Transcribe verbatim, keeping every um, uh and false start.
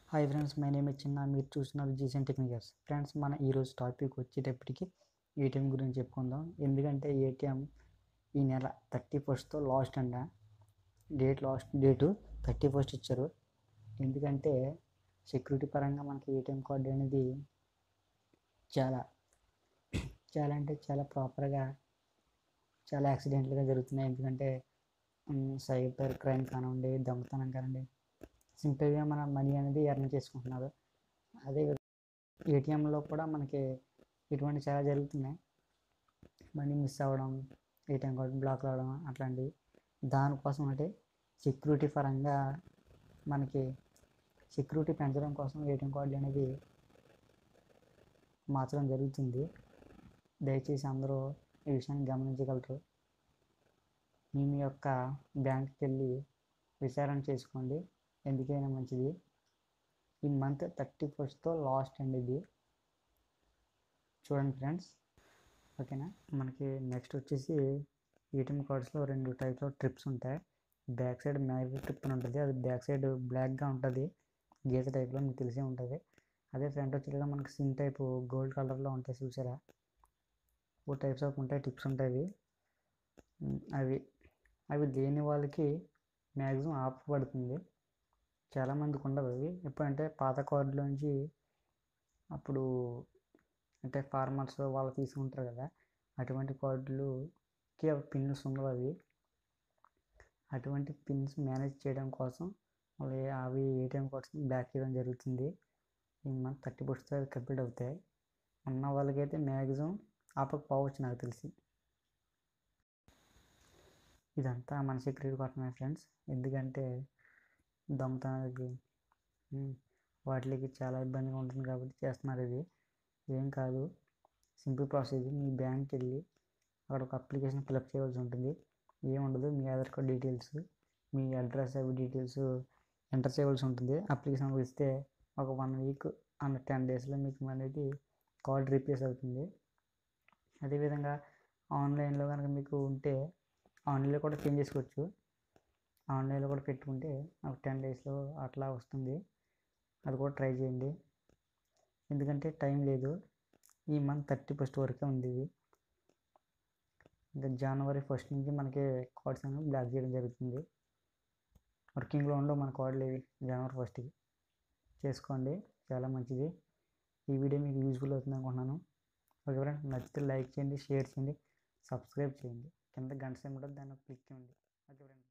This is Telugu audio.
Hi friends, my name is Chinna. మీరు చూస్తున్నారు జీసన్ టెక్నికల్స్. ఫ్రెండ్స్, మన ఈరోజు టాపిక్ వచ్చేటప్పటికి ఏటీఎం గురించి చెప్పుకుందాం. ఎందుకంటే ఏటీఎం ఈ నెల థర్టీ ఫస్ట్తో లాస్ట్ అంట. Date last date thirty first ఇచ్చారు. ఎందుకంటే సెక్యూరిటీ పరంగా మనకి ఏటీఎం కార్డు అనేది చాలా చాలా అంటే చాలా ప్రాపర్గా చాలా యాక్సిడెంట్లుగా జరుగుతున్నాయి. ఎందుకంటే సైబర్ క్రైమ్ కానివ్వండి, దొంగతనం కానివ్వండి, సింపుల్గా మన మనీ అనేది ఎర్న్ చేసుకుంటున్నారు. అదే ఏటీఎంలో కూడా మనకి ఇటువంటి చాలా జరుగుతున్నాయి. మనీ మిస్ అవ్వడం, ఏటీఎం కార్డు బ్లాక్ అవ్వడం అట్లాంటివి. దానికోసం అంటే సెక్యూరిటీ పరంగా మనకి సెక్యూరిటీ పెంచడం కోసం ఏటీఎం కార్డు అనేది మార్చడం జరుగుతుంది. దయచేసి అందరూ ఈ విషయాన్ని గమనించగలరు. మీ మీ యొక్క బ్యాంక్కి వెళ్ళి విచారణ చేసుకోండి, ఎందుకైనా మంచిది. ఈ మంత్ థర్టీ ఫస్ట్తో లాస్ట్ అండి ఇది. చూడండి ఫ్రెండ్స్, ఓకేనా. మనకి నెక్స్ట్ వచ్చేసి ఏటీఎం కార్డ్స్లో రెండు టైప్స్ ఆఫ్ ట్రిప్స్ ఉంటాయి. బ్యాక్ సైడ్ మ్యాజిక్ ట్రిప్ అని ఉంటుంది. అది బ్యాక్ సైడ్ బ్లాక్గా ఉంటుంది, గీత టైప్లో, మీకు తెలిసే ఉంటుంది. అదే ఫ్రంట్ వచ్చేలా మనకి సిమ్ టైపు గోల్డ్ కలర్లో ఉంటాయి, చూసారా. ఓ టైప్స్ ఆఫ్ ఉంటాయి, టిప్స్ ఉంటాయి. అవి అవి లేని వాళ్ళకి మ్యాక్సిమం ఆఫ్ పడుతుంది. చాలామందికి ఉండవు అవి. ఎప్పుడంటే పాత కార్డులోంచి అప్పుడు అంటే ఫార్మర్స్ వాళ్ళు తీసుకుంటారు కదా, అటువంటి కార్డులుకి పిన్స్ ఉండవు. అవి అటువంటి పిన్స్ మేనేజ్ చేయడం కోసం వాళ్ళు అవి ఏటీఎం కార్డ్స్ బ్యాక్ చేయడం జరుగుతుంది. ఈ మంత్ థర్టీ ఫస్ట్ అవి కంప్లీట్ అవుతాయి. ఉన్న వాళ్ళకైతే మ్యాక్సిమం ఆపకపోవచ్చు నాకు తెలిసి. ఇదంతా మన సెక్యూరిటీ కోసమే ఫ్రెండ్స్. ఎందుకంటే దొంగతనాలకి వాటికి చాలా ఇబ్బందిగా ఉంటుంది కాబట్టి చేస్తున్నారు. ఇది ఏం కాదు, సింపుల్ ప్రాసెస్. మీ బ్యాంక్కి వెళ్ళి అక్కడ ఒక అప్లికేషన్ ఫిలప్ చేయవలసి ఉంటుంది. ఏముండదు, మీ ఆధార్ కార్డ్ డీటెయిల్స్, మీ అడ్రస్ అవి డీటెయిల్స్ ఎంటర్ చేయవలసి ఉంటుంది. అప్లికేషన్ ఇస్తే ఒక వన్ వీక్ అండ్ టెన్ డేస్లో మీకు అనేది కార్డ్ రీప్లేస్ అవుతుంది. అదేవిధంగా ఆన్లైన్లో కనుక మీకు ఉంటే ఆన్లైన్లో కూడా చేంజ్ చేసుకోవచ్చు. ఆన్లైన్లో కూడా పెట్టుకుంటే ఒక టెన్ డేస్లో అట్లా వస్తుంది. అది కూడా ట్రై చేయండి, ఎందుకంటే టైం లేదు. ఈ మంత్ థర్టీ ఫస్ట్ వరకే ఉంది ఇది. ఇంకా జనవరి ఫస్ట్ నుంచి మనకి కార్డ్స్ అనేవి బ్లాక్ చేయడం జరుగుతుంది. వర్కింగ్లో ఉండవు మన కార్డులు ఇవి. జనవరి ఫస్ట్కి చేసుకోండి, చాలా మంచిది. ఈ వీడియో మీకు యూజ్ఫుల్ అవుతుంది అనుకుంటున్నాను. ఓకే ఫ్రెండ్స్, నచ్చితే లైక్ చేయండి, షేర్ చేయండి, సబ్స్క్రైబ్ చేయండి. కింద గంట సింబల్ ఉంటుంది, దాన్ని క్లిక్ చేయండి. Okay friends.